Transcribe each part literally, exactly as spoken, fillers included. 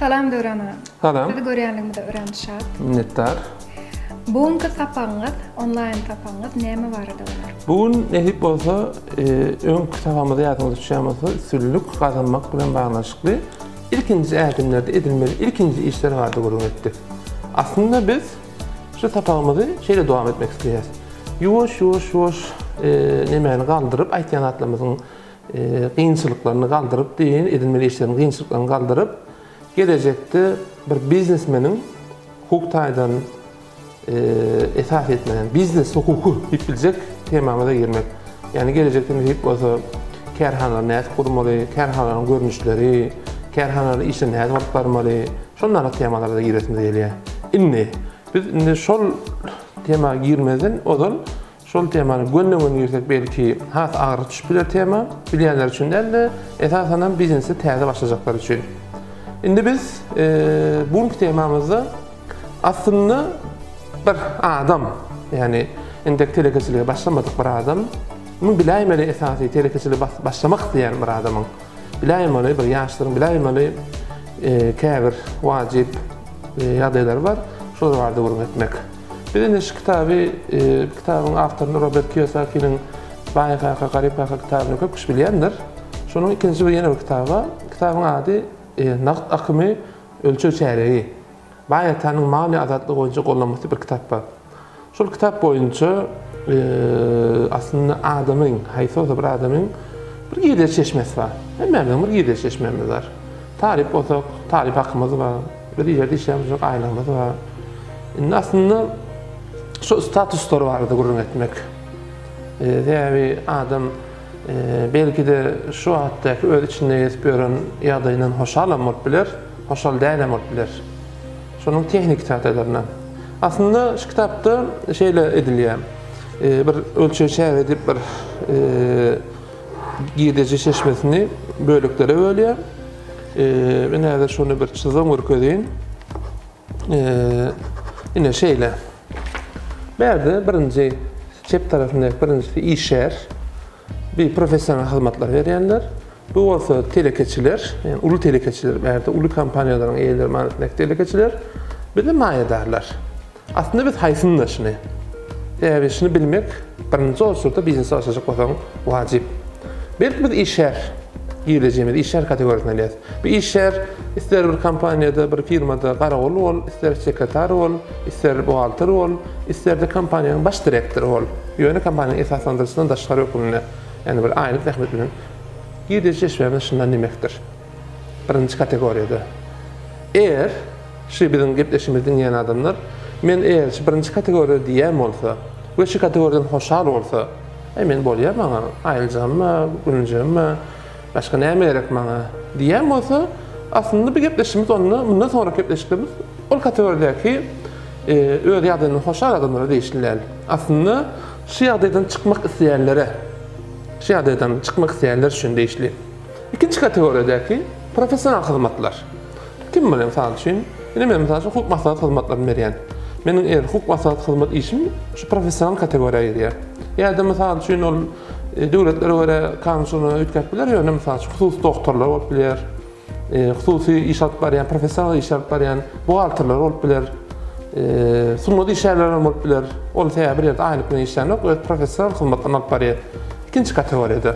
Salam Döwrana. Salam. Sizi görýänligimde öğrenşat. Minnettar. Bugunky tapaňyz, online tapaňyz näme barada bolar? Bugun nähip bolsa, öň tapamyzda ýadyňyza düşýärmesi üstünlük gazanmak bilen baglanşykly ilkinji ädimlerde edilmeli ilkinji işler bardy görüň etdik. Aslında biz şu tapamyzy şeýle dowam etmek isleýäris. Ýuwaş ýuwaş ýuwaş nämäni galdyryp, aýtýan atlamyzyň kynçylyklaryny galdyryp, diýen edilmeli işleriň kynçylyklaryny galdyryp, gelecekde bir biznesmenin hukukdan esas etmeden biznes hukuku hep bilecek temamada girmek. Yani gelecekte hep olsa kerhanalar näet kurmaly, kerhanaların görnüşleri, kerhanalar işe näet wagt barmaly, şonlara temalarda giresimiz gelýär. Inni biz indi şol tema girmeden odal şol temany gönlüňe girsek belki has agyry düşüp biler tema, bilýänler üçin de esasanan biznesi täze başlajaklar üçin. Indi biz e, bu temamızda aslında bir adam, yani indek telekeçiliğe başlamadık bir adam, bunu biläýmeli esasy telekeçiliğe başlamak diýen bir adamın, biläýmeli bir ýaşlaryň biläýmeli e, käbir wajib e, ýagdaýlar var, şolar barada görüň etmek. Bir de şu kitabı, e, kitabın awtory Robert Kiyosaki'nin Baýka Garipaka kitabyny köp kişi bilýändir. Şonuň ikinji bir ýene bir kitaby, kitabın ady E, naqd akımı ölçü çeyreği. Bayatanyň mali azatlygy boýunça gollanmasy bir kitap var. Şol kitap boýunça e, aslında adamın, haýsy bir adamın bir gider çeşmesi var. Hemmäňiň bir gider çeşmemiz var. Tarif bolsa, tarif hakymyz var. Bir ýerde işlemimiz bar, aýlamyz var. Indi aslında şu statuslar barada görüň etmek. E, Däbi adam E, belki de şu hatdaky öz içinde ýesip ýören ýagdaýyndan hoşalam bolup biler, hoşal däýlem bolup biler. Şonuň tehnik tätälerine. Aslında şu kitapda şeýle edilýär. E, bir ölçü şäher edip bir e, giýdeji şeşmesini bölüklere bölýär. E, men häzir şonu bir çyzyň görkezýin. E, ine şeýle. Berde birinji çep tarapyndaky birinji işer bir profesyonel hyzmatlar berýänler. Bu bolsa telekeçiler, yani ulu telekeçiler, berde ulu kampaniýalaryň eýleri manatyndaky telekeçiler, bir de maýadarlar. Aslında biz haýsyny da şunu. Ýa-da şunu bilmek birinji orsurda biznes açajak bolsaň wajib. Belki biz işer giýilejimiz işer kategoriýasyna elýär. Bir işer ister bir kampaniýada, bir firmada garagol bol, ister sekretar bol, ister buhalter bol, ister de kampaniýanyň baş direktory bol. Ýöne kampaniýanyň esaslandyrjysynyň daşary ökümine, yani bir aýlyk rahmet bilen giýdeji şeşmemiz şundan demekdir. Birinji kategoriýada. Eğer şu bizim gepleşimizden ýene adamlar, men eğer şu birinji kategoriýa diýen bolsa, we şu kategoriýadan hoşal bolsa, men bolýar maňa, aýyljammy, günjemmi, başga näme gerek maňa diýen bolsa, aslında bir gepleşimiz onunla, bundan sonra gepleşiklerimiz ol kategoriýadaky e, öz ýagdaýyny hoşal adamlara değişdiler. Aslında şu ýagdaýdan çykmak isleýänlere, şu ýagdaýdan çykmak isleýänler üçin değişli. İkinci kategoriýadaky professional hyzmatlar. Kim bilen misal üçin, ine men misal hukuk maslahat hyzmatlaryny berýän. Meniň eger hukuk maslahat hyzmat işim şu professional kategoriýaga girýär. Ýa-da misal üçin ol döwletlere görä kansuny ötkärip biler, ýöne misal hususy doktorlar bolup biler, e, hususy iş alyp barýan, professional iş alyp barýan buhalterler bolup biler, e, sunmady işler bolup biler. Ol täze bir ýerde aýlyk bilen işlenip, öz professional hyzmatlaryny alyp barýar. İkinci kategoriýada.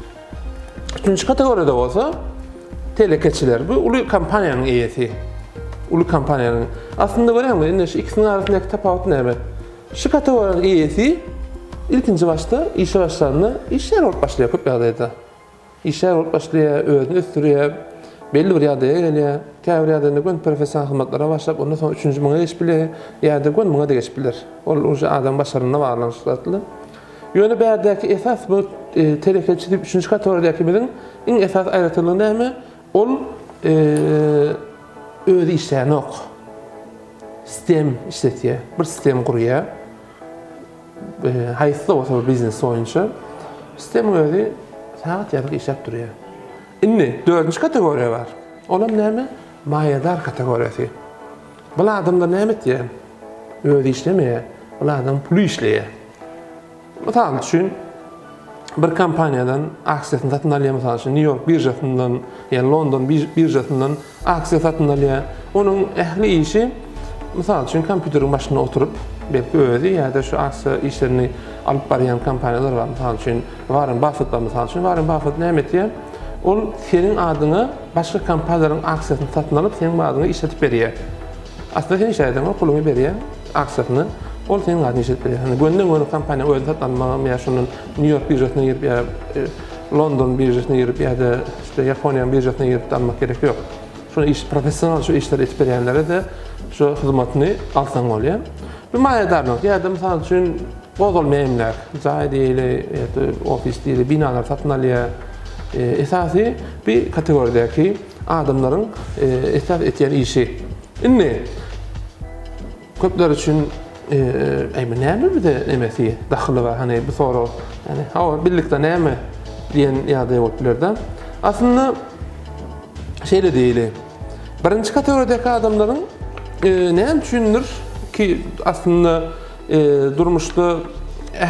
Üçüncü kategoriýada bolsa telekeçiler, bu ulu kampaniýanyň eýesi. Ulu kampaniýanyň. Aslında görýärmi, indi şu ikisiniň arasyndaky tapawut näme? Şu kategoriýanyň eýesi ilkinji başta işe başlaryny işler bolup başlaýar köp ýagdaýda. İşler bolup başlaýar, özüni ösdürýär, belli bir ýagdaýa gelýär. Käbir ýagdaýda gün professional hyzmatlara başlap, ondan soň üçüncü müňe geçip biler, ýa-da gün müňe de geçip biler. Ol uje adam başaryna baglanşykly. Ýöne bärdäki esas bu e, telekeçilik üçüncü kategoriýadaky bilen iň esas aýratlygy näme? Ol e, öz işlerini ok. Sistem işletýär, bir sistem kurýar. E, haýsy bolsa bir biznes boýunça sistem özü saat ýalyk işlep durýar. Indi dördüncü kategoriýa bar. Olam näme? Maýadar kategoriýasy. Bu adamlar näme etýär? Öz işlemeýär. Bu adam pul işleýär. Misal üçin bir kampaniyadan aksiyasını satın alýar, mesela New York birjasından, yani London birjasından aksiya satın alýar. Onun ehli işi, mesela üçün kompüterin başına oturup, belki öýdi ýa-da şu aksiya işlerini alıp barýan kompaniyalar var. Mesela üçün Warren Buffett var, mesela üçün Warren Buffett näme etýär? Ol senin adyna başka kompaniýalaryň aksiýasyny satyn alyp, senin adyna işletip berýär. Aslında sen işledin, o puluny berýär, aksiýasyny. Ol senin adyna işletip berýär. Hani gönden göne kompaniýa öýde satyn almagy, ýa şunun New York birjasyna girip, ýa London birjasyna girip, ýa-da işte Ýaponiýa birjasyna girip almak gerek ýok. Şunu iş professional şu işleri etip berýänlere de şu hyzmatyny alsaň bolýar. Bu maýadarlyk, ýa-da mysal üçin bozulmaýanlar, jaý diýili, ýa-da ofis diýili binalar satyn alýar. E, esasy bir kategoridäki adamlaryň e, esas etýän işi. Indi köpler üçin eýme näme bir de emesi daxily bar, hani bu soru, yani ha birlikde näme diýen ýa-da boluplar. Aslında şeýle diýili. Birinci kategoridäki adamlaryň e, näme düşünür ki aslında e, durmuşda eh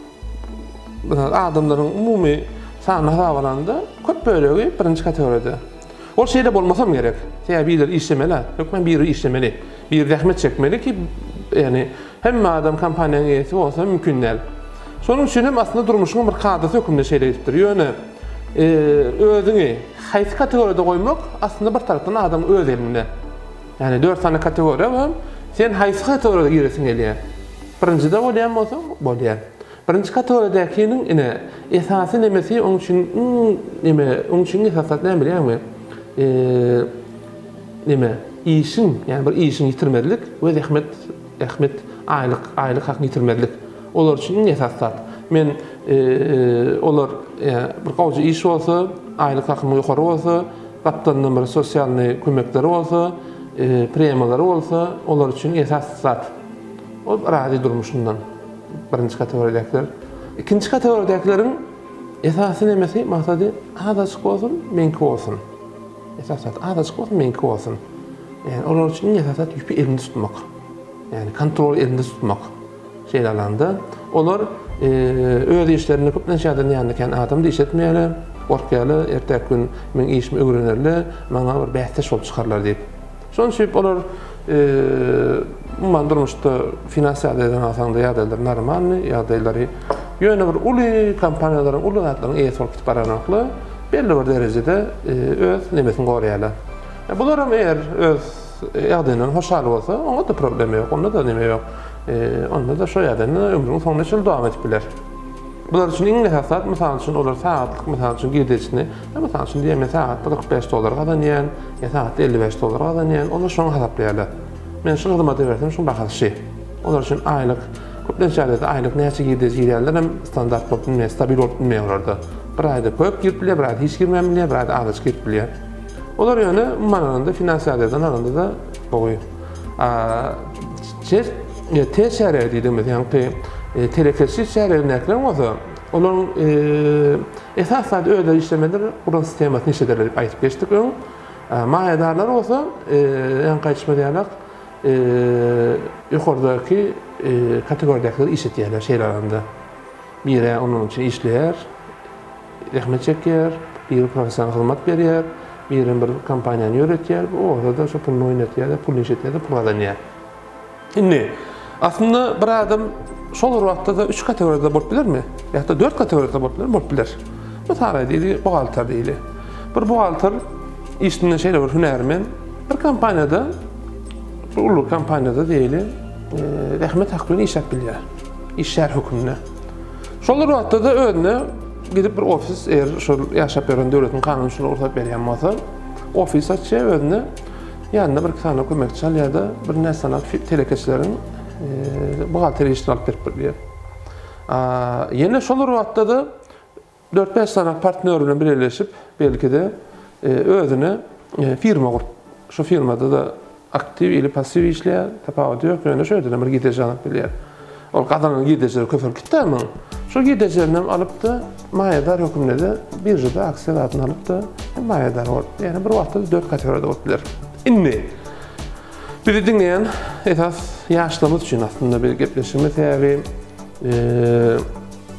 adamlaryň umumy sany hesablananda köp bölegi birinci kategorida. O şeýle bolmasam gerek. Ýa bir işlemeli, hökmen bir işlemeli, bir zähmet çekmeli ki yani hemme adam kompaniýanyň ýeti bolsa mümkin däl. Şonuň üçin hem aslında durmuşyň bir kadasy hökümde şeýle edipdir. Ýöne e, özüňi haýsy kategoriyada goýmak aslında bir tarapdan adam öz elinde. Yani dört tane kategoriýa var. Sen haýsy kategoriyada giresiň gelýär. Birincide bolýan bolsa bolýar. Birinci kategoridäkiniň ine esasy nemesi onuň üçin neme onuň üçin esasat näme bilýärmi? Eee neme işin, yani bir işin ýitirmedilik we zähmet zähmet aýlyk aýlyk hak ýitirmedilik. Olar üçin esasat. Men eee olar bir gowjy iş bolsa, aýlyk hakymy ýokary bolsa, gapdandan bir sosial kömekleri bolsa, premiýalary bolsa, olar üçin esasat. O rady durmuşundan. Birinci kategoridakiler. İkinci kategoridakilerin esasy nemesi maksady adaçyk bolsun, menki bolsun. Esasat adaçyk bolsun, menki bolsun. Yani olar üçin esasat ýüpi elinde tutmak. Yani kontrol elinde tutmak. Şeýle alanda olar öz işlerini köpden şäherden ýandykan adam diýetmeýärler. Gorkýarly, ertek gün men işimi öwrenerler, maňa bir bähtäş bolup çykarlar diýip. Şonuň üçin olar umman durmuşda finansiýal eden alsaňda ýagdaýlar normalny, ýagdaýlary ýöne bir uly kompaniýalaryň, uly zatlaryň eýesi bolup baranakly, belli bir derejede öz nemesini goraýarlar. Bular hem eger öz ýagdaýynyň hoşal bolsa, onda da problem ýok, onda da neme ýok. Onda da şo ýagdaýyny ömrüniň sonuny çyl dowam etip biler. Bular üçin iň esasat, mysal üçin olar saatlyk, mysal üçin girdisini, mysal üçin diýme saat kırk beş dollar gadanýan, ýa saat elli beş dollar gadanýan, onda şoňa hasaplaýarlar. Men şunu hyzmat edersem, şunu bahaşy. Olar üçin aýlyk, köpden şäherde aýlyk näçe girdis ýerler hem standart bolup, näme stabil bolup bilmeýärler. Bir aýda köp girip bilýär, bir aýda hiç girmemilýär, bir aýda az girip bilýär. Olar ýöne manada finansiýal eden aranda da boý. A çer tez şäher diýdim, ýani telekeşi şäher näklen bolsa, olaryň esasat öýde işlemeler buran sistematyny işlederler diýip aýtyp geçdik. Maýadarlar bolsa, ýani gaýtşma diýerler, ýokardaky kategoriýadaky işletýärler şeýle aranda. Biri onun için işleýär, zähmet çekýär, biri professional hyzmat berýär, biri bir kompaniýany ýöretýär, o da şu pulny oýnatýar, pul işletýär, pul alanýar. Indi aslında bir adam şol wagtda da üç kategoriyada bolup bilermi? Ýa-da dört kategoriyada bolup biler, bolup biler. Bu taýda diýili, buhalter diýili. Bir buhalter işinde şeýle bir hünärmen bir kompaniýada, bir uly kompaniýada diýili, zähmet hakyny işlep bilýär. İşler hükümne. Şol wagtda da özüne gidip bir ofis, eğer şol ýaşap ýörgen döwletiň kanunyny ortak berýän bolsa, ofis açýar özüne, ýanynda bir tane kömekçi ýa-da bir näsana telekeçileriň buhalter işini alyp berip bilýär. Ýene şol wagtda da dört beş tane partner bilen birleşip belki de özüne firma gurup, şu firmada da aktiv ili pasiv işleýär, tapawut ýok, ýöne şöyle bir gidece alyp bilýär. Ol gazanyň gideceleri köpür gitdimi? Şu gidecelerini alıp da maýadar hökümde de birjada aksiýalaryny alyp da maýadar bolup, ýani bir wagtda dört kategoriyada bolup biler. Indi bizi dinleyen esas yaşlarımız için aslında bir gepleşimiz yani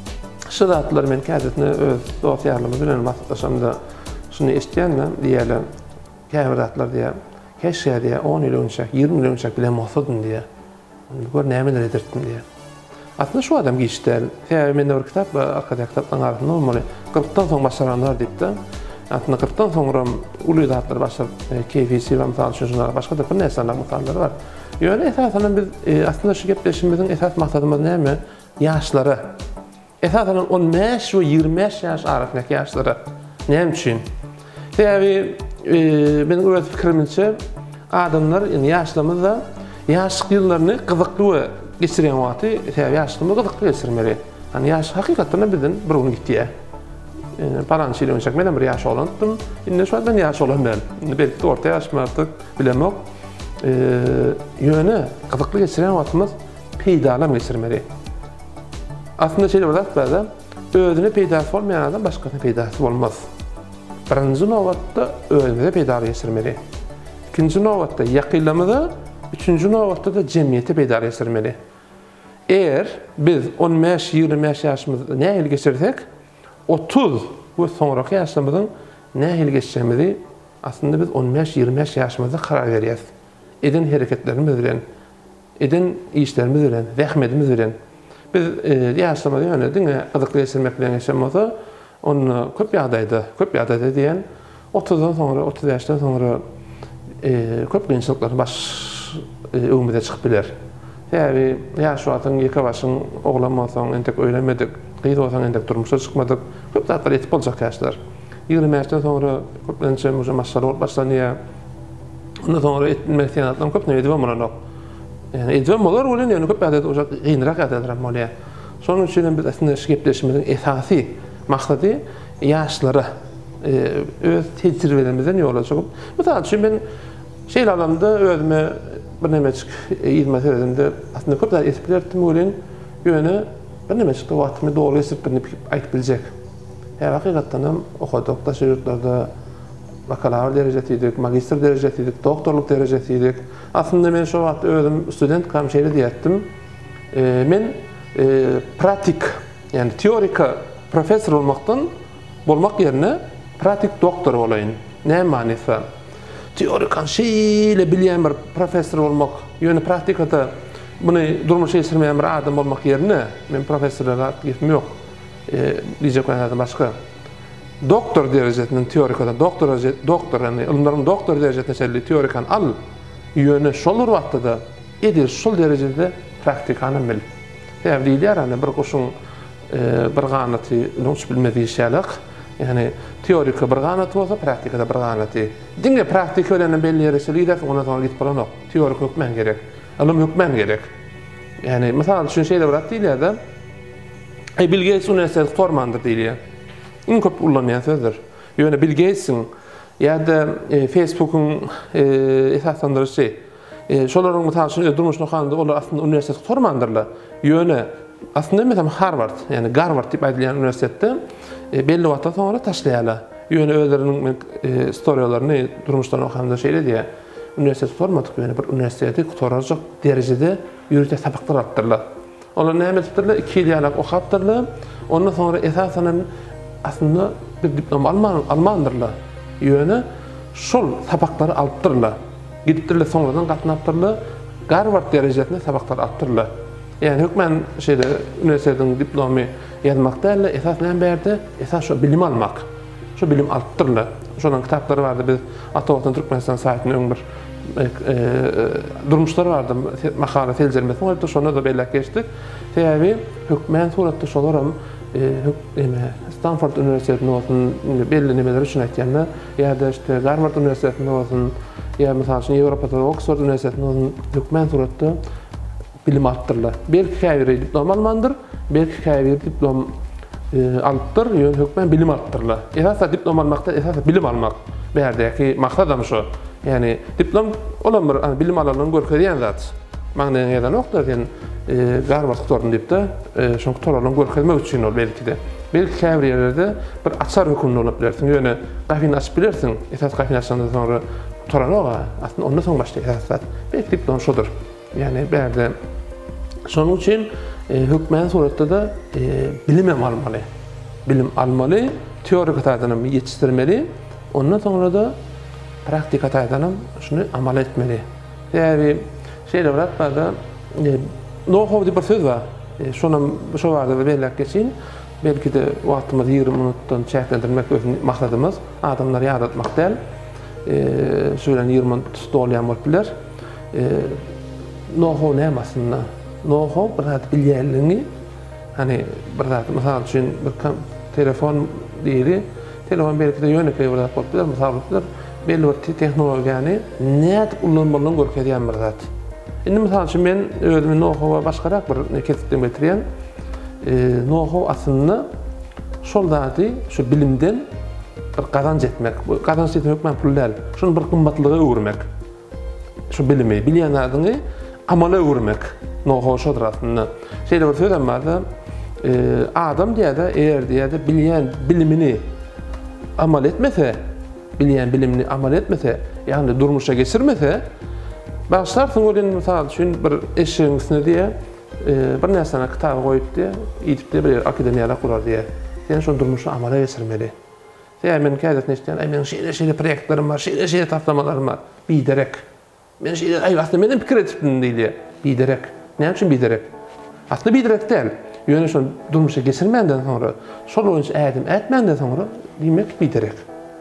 Şu zatlar men käzetini öz dosyalarymyz bilen maslaşamda şunu istýänmi diýelim. Käbratlar diýe. Keşke diýe on ýyl öňçe, ýygrimi ýyl öňçe bilen maksudym diýe. Gör nämeler edirdim diýe. Aslında şu adam geçti. Täze mende bir kitap, arkada kitapdan arasında normalde kırktan soň başaranlar diýipdi. Aslında kırktan soňra uly zatlar başar, keyfisi we mysal şunlar başga da bir näseler misallar var. Ýöne esasen biz aslında şu gepleşimizin esas maksadymız näme? Ýaşlary. Esasen on beş we ýygrimi beş ýaş arasyndaky ýaşlary. Näme üçin? Täze benim öz fikrimimçe adamlar ýani ýaşlamyzda ýaşlyk ýyllaryny gyzykly geçirýän wagty täze ýaşlymy gyzykly geçirmeli. Hani ýaş hakykatda bizden bir gün gitdi. Paran şeýle öňçek menen bir ýaş olandym. Indi şu adam ýaş olandan. Belki orta ýaş martyk bilemok. Ýöne gyzykly geçirýän wagtymyz peýdalam geçirmeli. Aslında şeýle bolat bäze özüne peýdasy bolmaýan adam başgasyna peýdasy bolmaz. Birinji nowatda özüne peýdaly geçirmeli. İkinji nowatda ýakynlamyda, üçünji nowatda da jemgyýete peýdaly geçirmeli. Eğer biz on beş ýygrimi beş ýaşymyzda nähili geçirsek, otuz we soňraky ýaşlarymyzyň nähili geçişimizi aslında biz on beş ýygrimi beş ýaşymyzda karar berýäs. Eden hereketlerimiz bilen, eden işlerimiz bilen, zähmetimiz bilen biz ýaşlamada ýöne diňe gyzykly geçirmek bilen geçenmezde onu köp ýagdaýda, köp ýagdaýda diýen otuzdan soňra, otuz ýaşdan soňra köp gençlikler baş öňüme çykyp biler. Täze ýaş wagtyň ýeke başyň oglan bolsaň, entek öýlenmedik, gyýdy bolsaň entek durmuşa çykmadyk. Köp zatlar etip boljak ýaşlar. ýygrimi ýaşdan soňra köplençe muje maşallah başlanýar. Ondan soňra etmek ýa-da köp näme diýip bolar. Yani edwem bolar bolan ýöne köp ýa-da uşak gynrak ýa-da bolýar. Şonuň üçin biz aslında şeýlepleşmemiň esasy maksady ýaşlara öz tecrübelerimizden ýola çykyp, mesela şu ben şeýle alamda özüme bir nämeçik ýyzma seredimde aslında köp da etip bilerdim bolan ýöne bir nämeçik wagtymy dogry geçirip aýtyp biljek. Her hakykatdan hem okadyk, taşy ýurtlarda bakalavr derejesiydik, magistr derejesiydik, doktorluk derejesiydik. Aslında men şu wagt özüm student kam şeýle diýetdim. Men pratik, yani teorika profesör olmaktan bolmak yerine pratik doktor olayın. Ne manysy? Teorikan şeýle bilýän bir profesör olmak, ýöne praktikada bunu durmuşa geçirmeýän bir adam bolmak yerine men profesörlere gitmem ýok. Diýjek adam başga. Doktor derejesiniň teorikada doktor doktor yani ilmlaryň doktor derejesine çelli teorikan al ýöne şol wagtda edil şol derejede praktikany bil. Täze diýler hani bir goşuň bir ganaty hiç bilmediği şeyler, yani teorika bir ganaty bolsa, praktikada bir ganaty. Diňe praktika bilen belli ýere şeýle ona sonra gitip bolanok. Teorik hukmen gerek, alym hukmen gerek. Yani mesela şu şeýle bolat diýler-de, Bill Gates üniversitede tormandyr diýler. Iň köp ullanýan sözdür. Ýöne Bill Gates'iň ýa-da Facebook'un esaslandyrjy, şolaryň mesela şu durmuşyny handa olar aslında üniversitede tormandyrlar. Ýöne aslında mesela Harvard, yani Harvard diýip aýdylýan üniversitede belli wagtdan soňra taşlaýarlar. Ýöne özleriniň storiýalaryny durmuşdan okanda şeýle diýär. Üniversitede tormadyk, ýöne bir üniversitede torajak derejede ýürüte sabaklar atdyrlar. Olar näme etdirler? iki ýyl ýaly okapdyrlar. Ondan soňra esasen aslında bir diplom alman almandyrlar. Ýöne şol sabaklary alypdyrlar. Gidipdirler soňradan gatnapdyrlar. Harvard derejesinde sabaklar atdyrlar. Yani hükmen şeyde üniversitenin diplomu yazmak değil, esas näme berdi? Esas şu bilim almak. Şu bilim alypdyrlar. Şonuň kitapları vardı. Biz Atawatyn Türkmenistan saýtynyň öň bir durmuşlary vardı. Makala teljermesi var. Şonu da bellek geçdik. Täze hükmen suratda şolaram Stanford Üniversitesi'nde olsun, belli nimeler üçün etkenler, ya da işte Harvard Üniversitesi'nde olsun, ya mesela Avrupa'da Oxford Üniversitesi'nde olsun, hükmen suratda bilim alypdyrlar. Belki käbir diplom almandyr, belki käbir diplom alypdyr, ýöne hükmen bilim alypdyrlar. Esas diplom almakda esas bilim almak. Bärdäki maksadam şu. Yani diplom olan bir bilim alanlaryny görkezýän zat. Maňa ýa-da nokta diýen Harvard doktorun diýip de, şoň doktorlaryny görkezmek üçin ol belki de. Belki käbir ýerlerde bir açar hökümli bolup bilersiň. Ýöne gahyny açyp bilersiň. Esas gahyny açandan soňra toranoga, aslında ondan soň başlaýar esas. Belki diplom şodur. Yani berde şonuň üçin E, hükmen suratda da e, bilim almalı. Bilim almalı, teorik hatadan yetiştirmeli. Ondan sonra da praktik hatadan şunu amal etmeli. Yani şeyle bırak da e, know-how diye bir söz var. E, şuna şu vardı ve belki geçin. Belki de vaktimizi yirmi minuttan çeklendirmek özün maksadımız. Adamları yaratmak değil. E, söylen yirmi minut dolayan olabilir. E, know-how ne aslında? Know-how bir zat bilýärliğini hani bir zat mesela için bir telefon diýili. Telefon belki de yönekli bir zat bolýar, mesela belli bir teknologiyany näet ullanmalyny görkezýän bir zat. Indi mesela için men özümi know-how'a başgarak bir kesipden getirýän. E, know-how aslında şol zady şu bilimden bir kazanç etmek. Bu kazanç etmek men pul däl. Şunu bir kymmatlyga öwürmek. Şu bilimi, bilýän adyny amala öwürmek. Know-how şodur aslında. Şeyde bir söz var da e, adam diýär eğer diýär bilýän bilimini amal etmese, bilýän bilimini amal etmese, yani durmuşa geçirmese, başlarsın ölen misal üçün bir eşeğin üstüne diýär, e, bir näseni kitaba goýup diýär, ýitip de bir akademiýada kurar diýär. Sen şonu durmuşa amala geçirmeli. Diýär men kädet neçden, ay men şeýle şeýle proýektlerim bar, şeýle şeýle taplamalarim bar. Biderek. Men şeýle ay wagtda menden pikir etipdim diýär. Biderek. Ne için biderek? Aslında biderek değil. Yöne şunu durmuşa geçirmenden sonra, şol oyuncu ädim etmenden sonra demek biderek.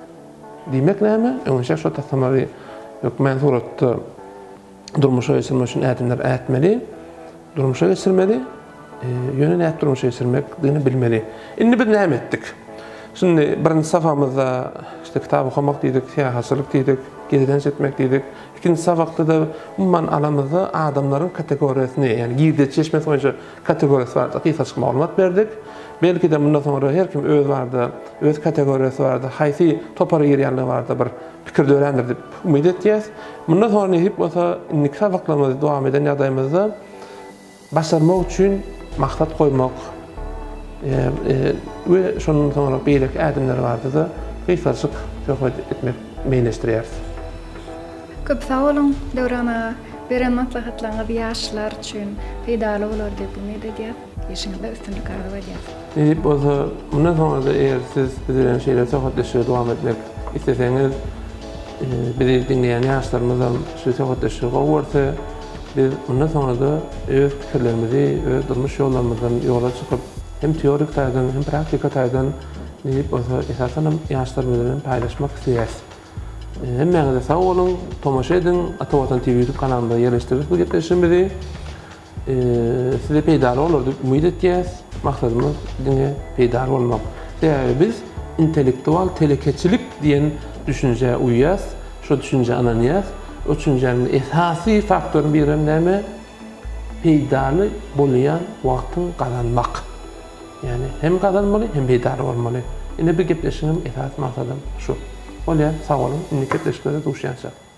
Demek näme? Öňçe şu tasamary yok men suratda durmuşa geçirmek üçin ädimler ätmeli, durmuşa geçirmeli, e, yöne näet durmuşa geçirmek diýeni bilmeli. Indi biz näme etdik? Şimdi birinci safhamızda işte kitap okumak diýdik, siýahatçylyk diýdik, geziden etmek diýdik. İkinci safhakda da umman alamızda adamların kategorisini, yani girdi çeşmesi boyunca kategorisi vardı, kısaçık malumat berdik. Belki de bundan sonra her kim öz vardı, öz kategorisi vardı, haysi topara ýerýänligi vardı, bir pikir dörendir dip umid etýäs. Bundan sonra hep bolsa innik safhaklarymyz dowam eden ýagdaýymyzda başarmak üçin maksat koymak e, e, ve şondan sonra beýlek ädimler bardy da kısaçyk söhbet etmek meýleşdirýär. Köp sağ olun Devrana. Beren maslahatlarınız yaşlılar için faydalı olur diye umid ediyorum. Yaşınızda üstünlük arzu ediyorum. Hep olsa bundan sonra da eğer siz bizden şeyler sohbetleşmeye devam etmek isteseniz, e, bizi dinleyen yaşlarımızdan şu sohbetleşmeye olursa biz bundan sonra da öz fikirlerimizi, öz durmuş yollarımızdan yola çıkıp hem teorik taydan hem praktik taydan hep olsa esasen yaşlarımızdan paylaşmak isteyeriz. Hemmeňize sağ olun, tomaşa edin, Atavatan T V YouTube kanalında yerleştirdik bu gepleşimizi. E, size peýdaly olur diýip umid etýäs. Maksadymız diňe peýdaly bolmak. Yani biz intellektual telekeçilik diýen düşünje uýýas, şu düşünje ananyýas. O düşünjenin esasy faktoryny bilen näme? Peýdaly bolýan wagtyň gazanmak. Yani hem gazanmaly hem peýdaly bolmaly. Ine bir gepleşigim esas maksadym şu. Olýar, sağ olun, indi gepleşiklerle duşýançak.